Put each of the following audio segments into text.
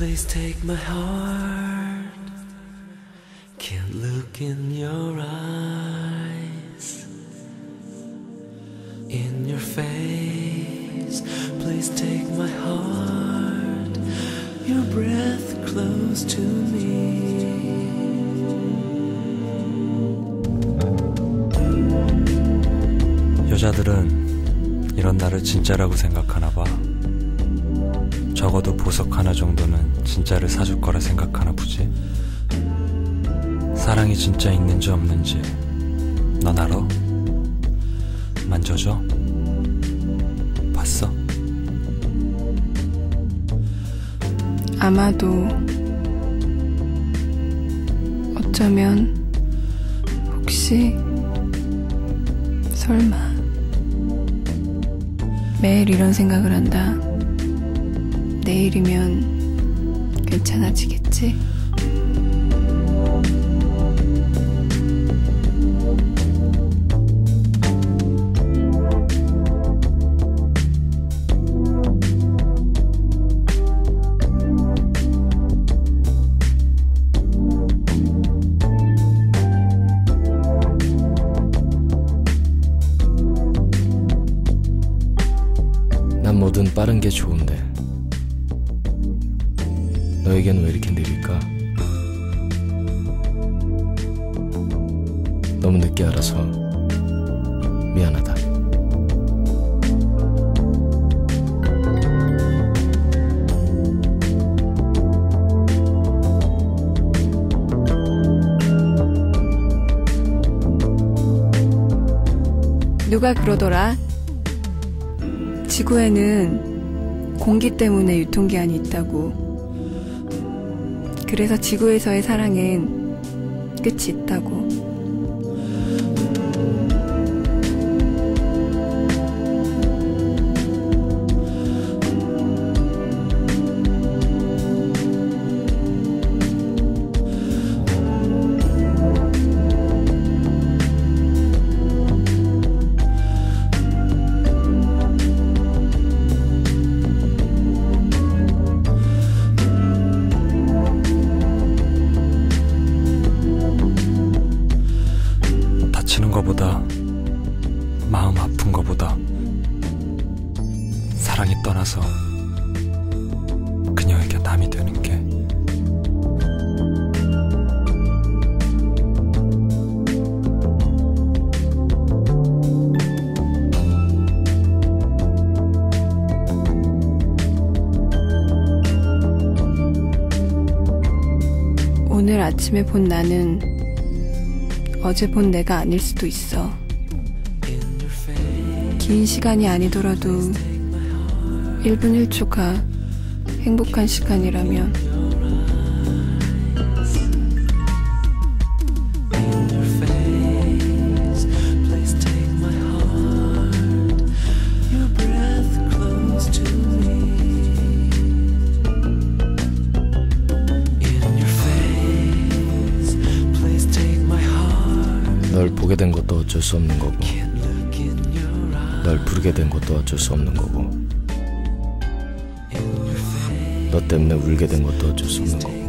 Please take my heart. Can't look in your eyes. In your face. Please take my heart. Your breath close to me. 여자들은 이런 나를 진짜라고 생각하나 봐. 적어도 보석 하나 정도는 진짜를 사줄 거라 생각하나 보지. 사랑이 진짜 있는지 없는지 넌 알아? 만져줘? 봤어? 아마도 어쩌면 혹시 설마 매일 이런 생각을 한다. 내일이면 괜찮아지겠지? 난 뭐든 빠른 게 좋은데 너에겐 왜 이렇게 느릴까? 너무 늦게 알아서 미안하다. 누가 그러더라. 지구에는 공기 때문에 유통기한이 있다고. 그래서 지구에서의 사랑엔 끝이 있다고. 거보다 마음 아픈 거보다 사랑이 떠나서 그녀에게 남이 되는 게 오늘 아침에 본 나는 어제 본 내가 아닐 수도 있어. 긴 시간이 아니더라도 1분 1초가 행복한 시간이라면 널 보게 된 것도 어쩔 수 없는 거고 널 부르게 된 것도 어쩔 수 없는 거고 너 때문에 울게 된 것도 어쩔 수 없는 거고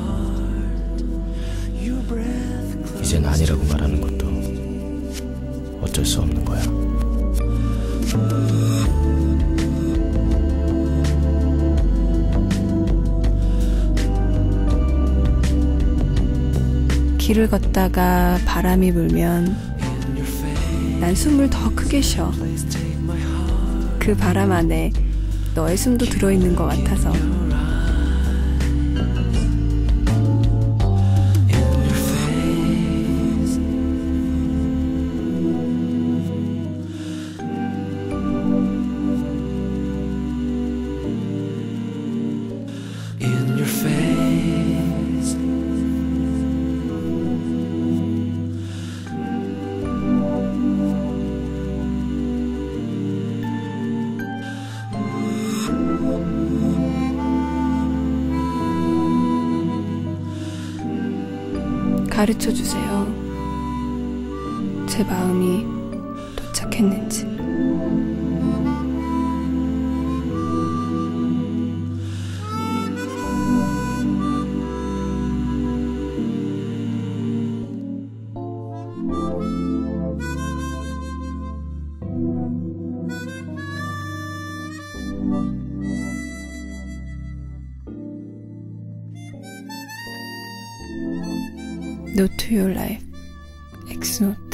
이젠 아니라고 말하는 것도 어쩔 수 없는 거야. 길을 걷다가 바람이 불면 난 숨을 더 크게 쉬어. 그 바람 안에 너의 숨도 들어있는 것 같아서. 가르쳐주세요. 제 마음이 도착했는지. Note to your life. 엑스노트.